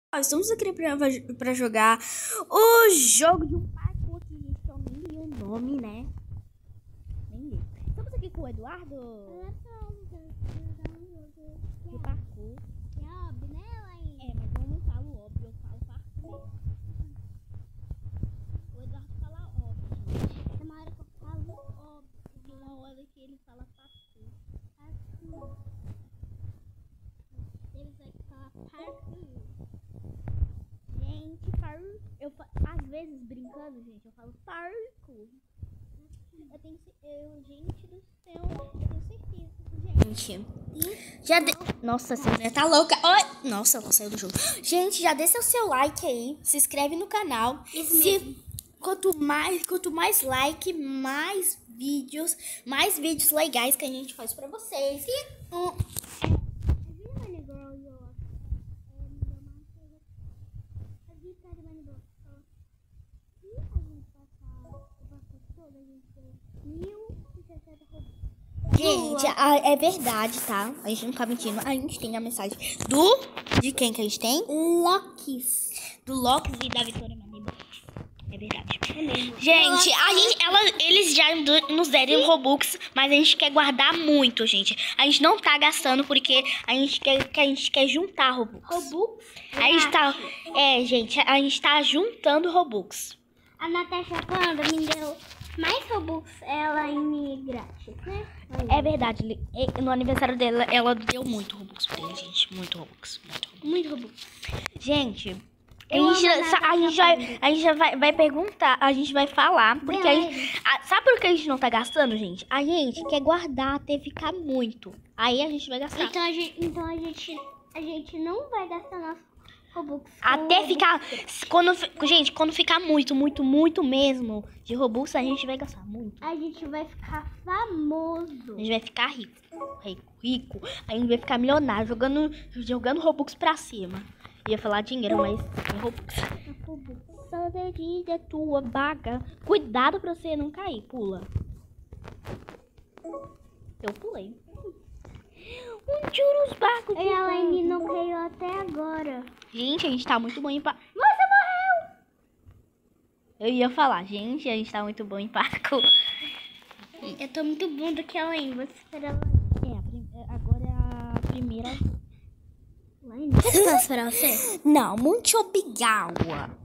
Estamos aqui pra jogar o jogo de um parkour que, gente, eu nem li o nome, né? Nem li. Estamos aqui com o Eduardo. De parkour. É óbvio, né, Laís? É, mas eu não falo óbvio, eu falo parkour. O Eduardo fala óbvio, gente. Tem uma hora que eu falo óbvio. Tem uma hora que ele fala parkour. Parkour. Eles vão falar parkour. Gente, parkour. Às vezes, brincando, gente, eu falo parkour. Gente do céu, eu tenho certeza. Gente, já Nossa, essa mulher tá louca. Oi. Nossa, ela saiu do jogo. Gente, já deixa o seu like aí. Se inscreve no canal. Isso mesmo. Quanto mais like, mais vídeos legais que a gente faz pra vocês. Gente, é verdade, tá? A gente não tá mentindo. A gente tem a mensagem de quem que a gente tem? Locks. Do Locks e da Vitória Maniba. É verdade. É mesmo. Gente, eles já nos deram Robux, mas a gente quer guardar muito, gente. A gente não tá gastando porque a gente quer juntar Robux. Robux? Gente, a gente tá juntando Robux. A Natasha Panda me deu mais Robux, ela em grátis, né? É verdade, no aniversário dela, ela deu muito Robux pra ele, gente. Muito Robux. Muito Robux. Gente, a gente vai perguntar, a gente vai falar, porque sabe por que a gente não tá gastando, gente? A gente quer guardar até ficar muito. Aí a gente vai gastar. Então a gente não vai gastar nosso Robux. Até ficar. Quando ficar muito mesmo de Robux, a gente vai gastar muito. A gente vai ficar famoso. A gente vai ficar rico. A gente vai ficar milionário jogando Robux pra cima. Ia falar dinheiro, mas é Robux. Só dedinho é tua baga. Cuidado pra você não cair. Pula. Eu pulei. Um juros bagos. E a Laine não caiu até agora. Gente, a gente tá muito bom em parkour. Você morreu! Eu ia falar, gente, a gente tá muito bom em parkour. Eu tô muito bom do que a Laine. Vou esperar a Laine. Agora é a primeira. Laine, você vai esperar você? Não, muito obrigado.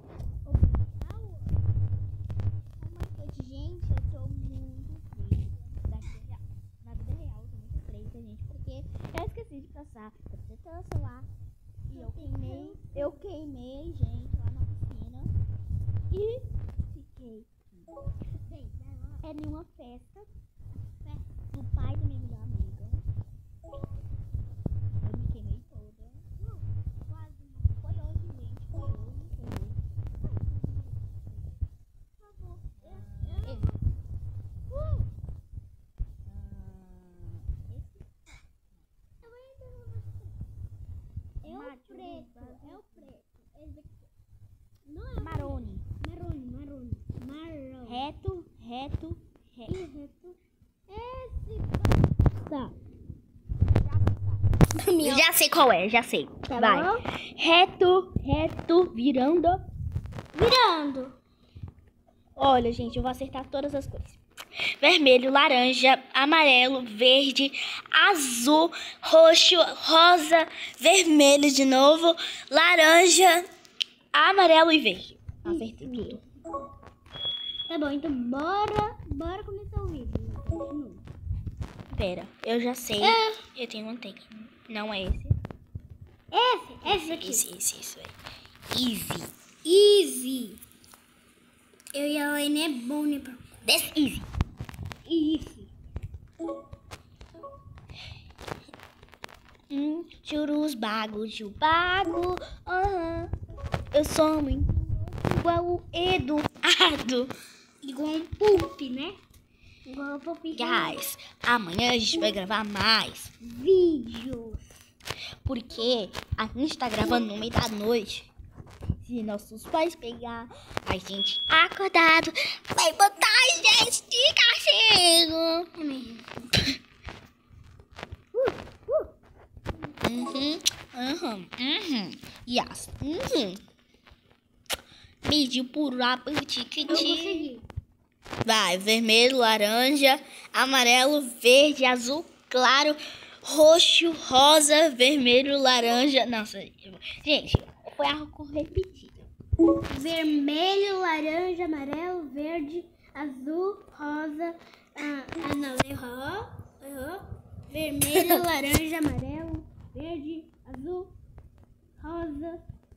Gente, eu tô muito triste. Na vida real, eu tô muito triste, gente, porque eu esqueci de passar protetor solar. E eu queimei, gente, lá na piscina. E fiquei. É numa festa do pai da minha melhor amiga. Eu me queimei toda. Não, quase não. Foi hoje, gente. Foi hoje. Por favor. É o preto. Esse aqui. Não é Marone. Marrom. Reto. Esse. Tá. Já sei qual é, já sei. Tá Vai. bom? Reto, virando. Virando. Olha, gente, eu vou acertar todas as cores. Vermelho, laranja, amarelo, verde, azul, roxo, rosa, vermelho de novo, laranja, amarelo e verde. Acertei tudo. Tá bom, então bora começar o vídeo. Continua. Pera, eu já sei. Eu tenho um take. Não é esse. Esse aqui. Isso aí. Easy. Eu e a Laine é bom, né? This easy. Churus bago, chubago. Eu sou muito igual o Eduardo. Igual um pulp, né? Igual um pulp. Guys, amanhã a gente vai gravar mais Vídeos. porque a gente tá gravando no meio da noite. Se nossos pais pegar a gente acordado, vai botar a gente de castigo. É mesmo. Yes. Mediu por lá, Eu consegui. Vai, vermelho, laranja, amarelo, verde, azul, claro, roxo, rosa, vermelho, laranja. Nossa, gente, foi algo repetido. Vermelho, laranja, amarelo, verde, azul, rosa. Não, errou. Vermelho, laranja, amarelo, verde, azul, rosa,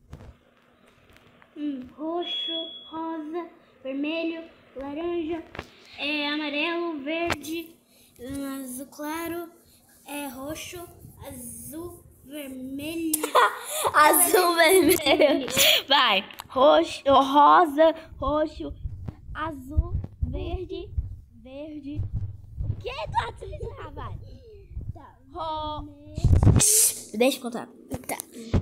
roxo, rosa, vermelho, laranja, amarelo, verde, azul claro, roxo, azul, vermelho. Azul, vermelho. Vai, roxo, rosa, roxo, azul, verde, verde. O que, Eduardo? Você fez errado, vai. Tá. Deixa eu contar. Tá.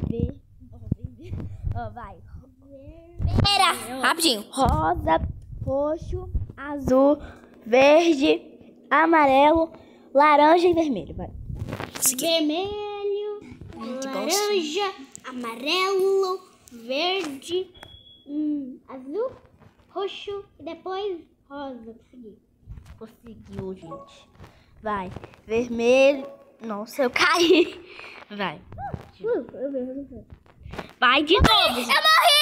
Vai. Pera, rapidinho. Rosa, roxo, azul, verde, amarelo, laranja e vermelho. Vai. Vermelho, laranja, amarelo, verde, azul, roxo e depois rosa. Conseguiu, gente. Vai. Vermelho. Nossa, eu caí. Vai. Vai de novo. Eu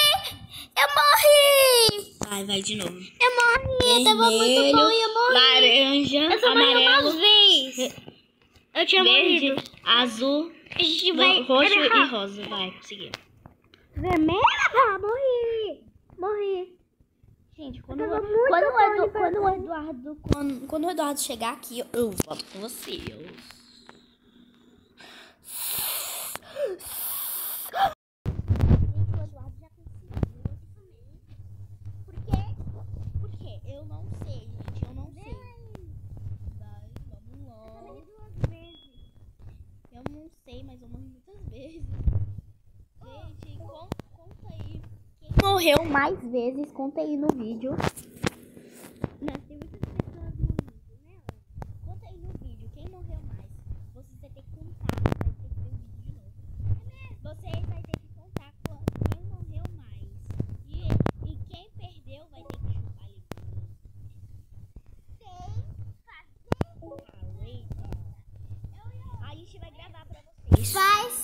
morri! Vai de novo. Eu morri! Tava muito bom e eu morri! Laranja, Eu só morri amarelo, uma vez! Eu tinha verde, morrido. azul, A gente vai... roxo e rosa. Vai, consegui. Vermelho? Morri! Gente, quando o o Eduardo chegar aqui, eu volto com vocês. Por quê? Eu não sei, gente. Eu não sei. Vai, vamos lá. Eu não sei, mas eu morri muitas vezes. Gente, conta aí. Quem morreu mais vezes, conta aí no vídeo. Tem muitas pessoas morrendo, né? Conta aí no vídeo, quem morreu mais. Vocês vão ter que contar, vai ter que ver o vídeo de novo. Vocês vão ter que contar quem morreu mais. E quem perdeu vai ter que chupar limão. A gente vai gravar pra vocês.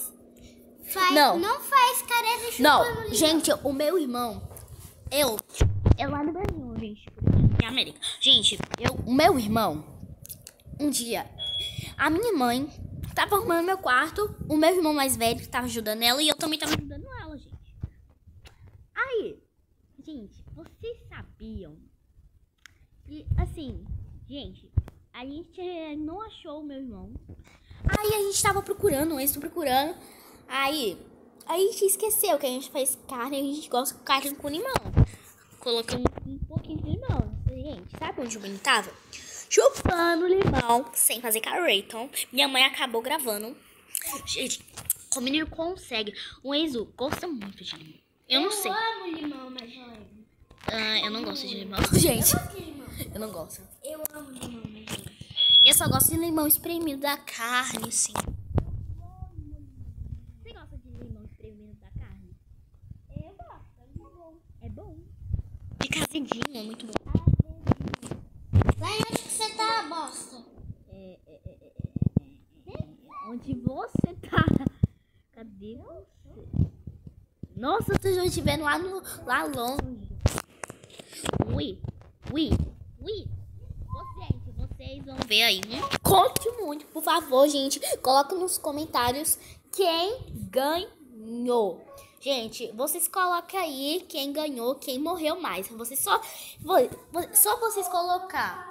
Não faz careta de Não, gente, o meu irmão, é lá no Brasil, gente, na América. Gente, o meu irmão, um dia, a minha mãe tava arrumando meu quarto, o meu irmão mais velho tava ajudando ela e eu também tava ajudando ela, gente. Aí, gente, vocês sabiam que, assim, gente, a gente não achou o meu irmão. Aí a gente tava procurando, Aí a gente esqueceu que a gente faz carne e a gente gosta de carne com limão. Colocamos um pouquinho de limão. Gente, sabe onde o menino tava? Chupando limão, sem fazer careta. Minha mãe acabou gravando. Gente, o menino consegue. O Enzo gosta muito de limão. Eu não sei. Eu amo limão, mas eu não gosto de limão, gente. Eu não gosto. Eu amo limão, mas Eu só gosto de limão espremido da carne, assim. Você gosta de limão espremido da carne? eu gosto, é bom. É bom. De cazedinho, é muito bom. Lá onde que você tá, bosta? Onde você tá? Cadê você? Nossa, vocês estão estiverem lá longe. Ui. Vocês vão ver aí. Conte muito, por favor, gente. Coloque nos comentários quem ganhou. Gente, vocês colocam aí quem ganhou, quem morreu mais. Vocês só vocês colocar.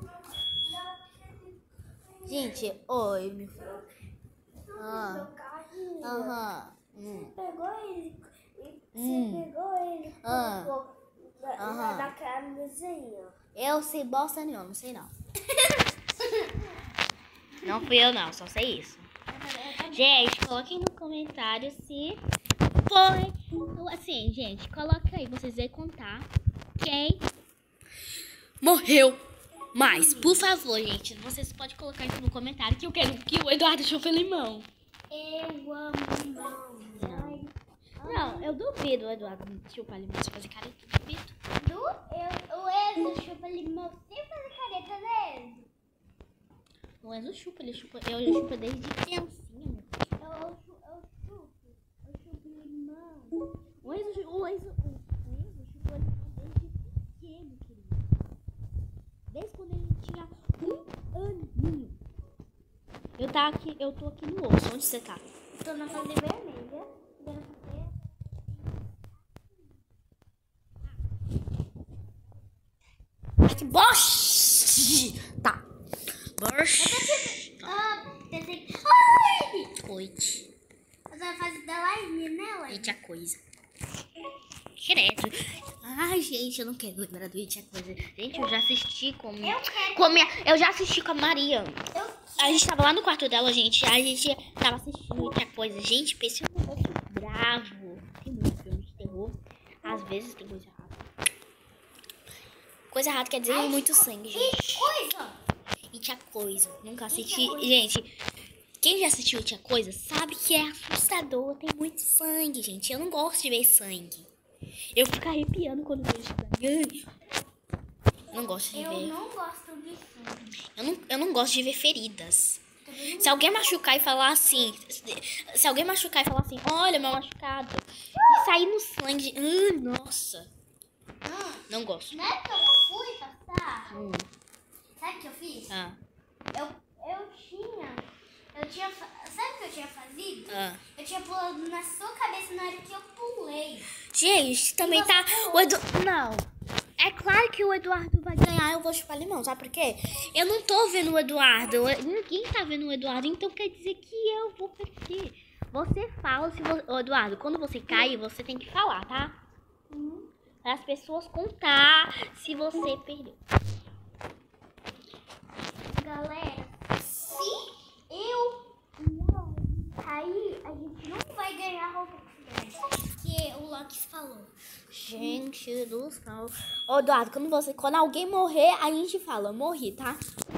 Gente, oi, meu filho. Pegou ele você pegou ele colocou na camisinha. Eu sei bosta nenhuma, não sei não. Não fui eu não, só sei isso. Gente, coloquem no comentário se foi. Assim, gente, coloca aí, vocês vão contar quem morreu mais. Por favor, gente, vocês podem colocar isso no comentário que eu quero que o Eduardo chupe limão. Eu amo limão. Não, eu duvido o Eduardo chupar limão sem fazer careta. Duvido. O Enzo chupa limão sem fazer careta, né, Enzo? O Enzo chupa, ele chupa. Eu chupo desde criancinha, meu filho. Eu chupo limão. O Enzo chupou limão desde pequeno, querido. Desde quando ele tinha 1 aninho. Eu tô aqui no osso. Onde você tá? Tô na fase vermelha. Ai, que bosta! Tá. Bosta. Pensei. Ai! Oite. Eu tô na fase da live, né, Laine? Eita coisa. Credo. Ai, gente, eu não quero lembrar do Eita coisa. Gente, eu já assisti com eu já assisti com a Maria. A gente tava lá no quarto dela, gente. A gente tava assistindo Eita coisa. Gente, pense um negócio bravo. Tem muito filme de terror. Às vezes tem coisa errada. Coisa errada quer dizer muito sangue, gente. Eita coisa. Nunca assisti. Gente, quem já assistiu Eita coisa sabe que é assustador. Tem muito sangue, gente. Eu não gosto de ver sangue. Eu fico arrepiando quando vejo sangue. Não gosto de ver. Eu não gosto de sangue. Eu não gosto de ver feridas. Se alguém machucar e falar assim, olha meu machucado, e sair no sangue, nossa, não gosto. Não é que eu fui passar? Sabe o que eu fiz? Sabe o que eu tinha fazido? Eu tinha pulado na sua cabeça na hora que eu pulei. Gente, também tá não. É claro que o Eduardo vai ganhar, eu vou chupar limão, sabe por quê? Eu não tô vendo o Eduardo, ninguém tá vendo o Eduardo, então quer dizer que eu vou perder. Você fala, Eduardo, quando você cai, você tem que falar, tá? Para as pessoas contar se você perdeu. Galera, se eu cair, a gente não vai ganhar Robux, porque o Loki falou. Gente do céu. Ô, Eduardo, quando alguém morrer, a gente fala, morri, tá?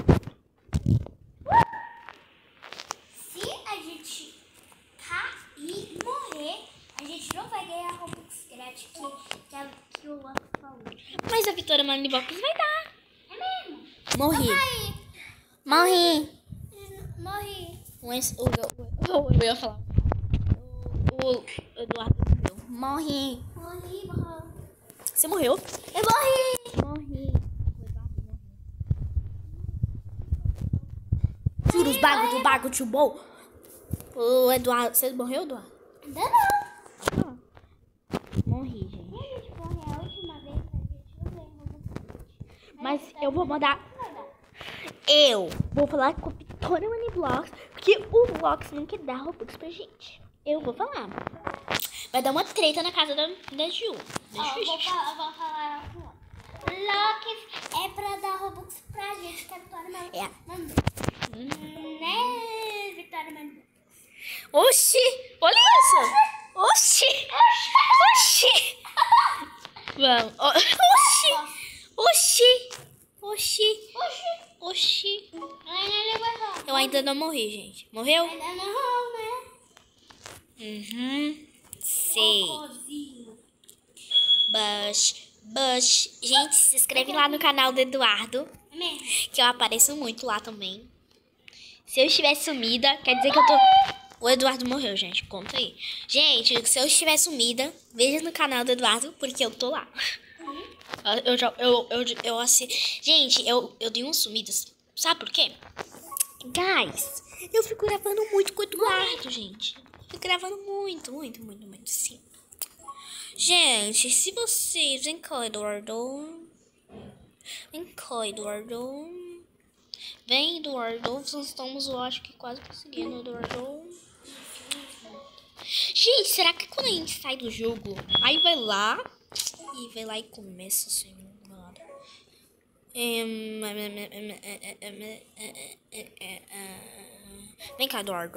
Se a gente cair e morrer, a gente não vai ganhar Robux grátis, que o Loki falou. Mas a Vitória Manibox vai dar. É mesmo? Morri. Morri. Eu ia falar. O Eduardo morreu. Morri. Você morreu? Eu morri. O Eduardo morreu. Tira os bagos do bago, tio bom. O Eduardo. Você morreu, Eduardo? Ainda não. Morri, gente. E a gente morreu a última vez, a gente não ganhou Robux. Mas eu vou mandar. Eu vou falar com a Vitória Maniblox, porque o Vlox não quer dar Robux pra gente. Eu vou falar. Vai dar uma treta na casa da Ju. Eu vou falar com ela. Loki é pra dar Robux pra gente, que a Vitória mandou. Né, Vitória mandou. Oxi! Olha isso! Oxi! Vamos. Oxi! Eu ainda não morri, gente. Morreu? Ainda não, né? Sei. Bush. Gente, se inscreve lá no canal do Eduardo. É mesmo? Que eu apareço muito lá também. Se eu estiver sumida, quer dizer que eu tô... O Eduardo morreu, gente. Conta aí. Gente, se eu estiver sumida, veja no canal do Eduardo, porque eu tô lá. Gente, eu dei uns sumidas. Sabe por quê? Guys, eu fico gravando muito com o Eduardo, gente. Fico gravando muito, sim. Gente, se vocês... Vem cá, Eduardo. Vem, Eduardo. Nós estamos, eu acho que quase conseguindo, Eduardo. Gente, será que quando a gente sai do jogo, aí vai lá e começa assim, nada. Vem cá,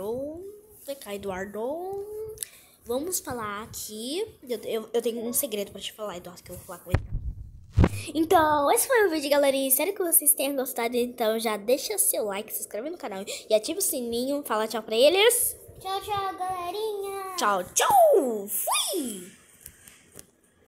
Eduardo. Vamos falar aqui. Eu tenho um segredo pra te falar, Eduardo, que eu vou falar com ele. Então, esse foi o vídeo, galerinha. Espero que vocês tenham gostado. Então, já deixa seu like, se inscreve no canal e ativa o sininho. Fala tchau pra eles. Tchau, tchau, galerinha. Tchau, tchau. Fui!